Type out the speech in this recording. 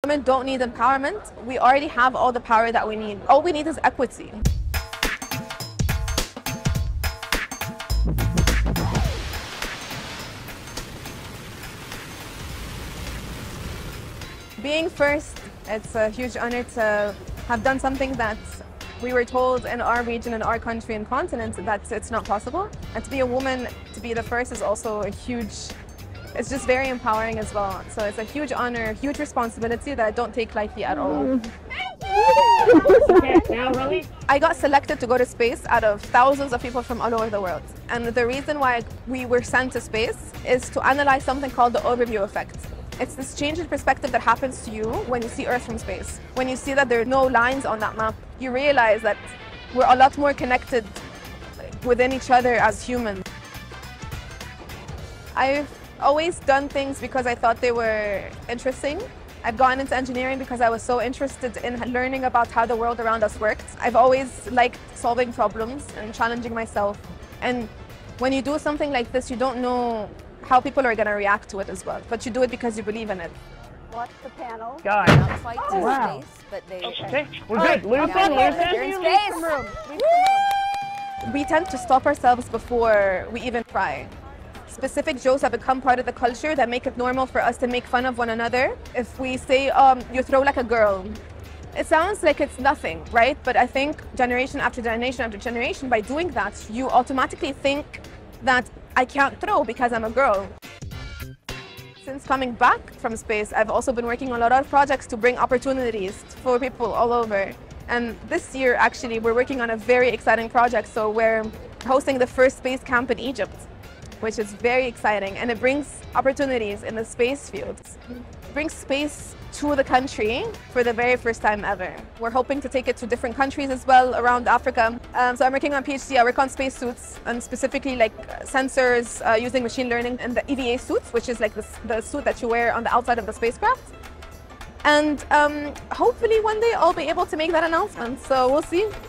Women don't need empowerment. We already have all the power that we need. All we need is equity. Being first, it's a huge honor to have done something that we were told in our region, in our country and continent that it's not possible. And to be a woman, to be the first is also a huge, it's just very empowering as well. So it's a huge honor, huge responsibility that I don't take lightly at all. I got selected to go to space out of thousands of people from all over the world. And the reason why we were sent to space is to analyze something called the overview effect. It's this change in perspective that happens to you when you see Earth from space. When you see that there are no lines on that map, you realize that we're a lot more connected within each other as humans. I've always done things because I thought they were interesting. I've gone into engineering because I was so interested in learning about how the world around us works. I've always liked solving problems and challenging myself. And when you do something like this, you don't know how people are going to react to it as well. But you do it because you believe in it. Watch the panel. Guys. Not quite to Wow. space, but they... Okay, we're good. Lose in, You're in space. We tend to stop ourselves before we even try. Specific jokes have become part of the culture that make it normal for us to make fun of one another. If we say, you throw like a girl, it sounds like it's nothing, right? But I think generation after generation after generation, by doing that, you automatically think that I can't throw because I'm a girl. Since coming back from space, I've also been working on a lot of projects to bring opportunities for people all over. And this year, actually, we're working on a very exciting project. So we're hosting the first space camp in Egypt, which is very exciting. And it brings opportunities in the space field. It brings space to the country for the very first time ever. We're hoping to take it to different countries as well around Africa. So I'm working on PhD. I work on spacesuits and specifically like sensors using machine learning and the EVA suits, which is like the suit that you wear on the outside of the spacecraft. And hopefully one day I'll be able to make that announcement. So we'll see.